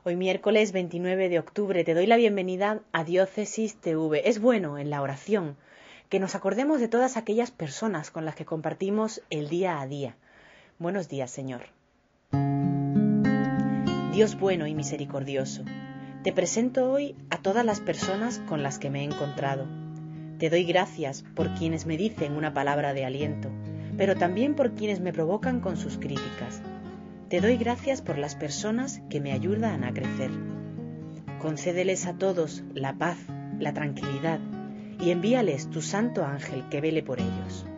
Hoy miércoles 29 de octubre te doy la bienvenida a Diócesis TV. Es bueno en la oración que nos acordemos de todas aquellas personas con las que compartimos el día a día. Buenos días, Señor. Dios bueno y misericordioso, te presento hoy a todas las personas con las que me he encontrado. Te doy gracias por quienes me dicen una palabra de aliento, pero también por quienes me provocan con sus críticas. Te doy gracias por las personas que me ayudan a crecer. Concédeles a todos la paz, la tranquilidad y envíales tu santo ángel que vele por ellos.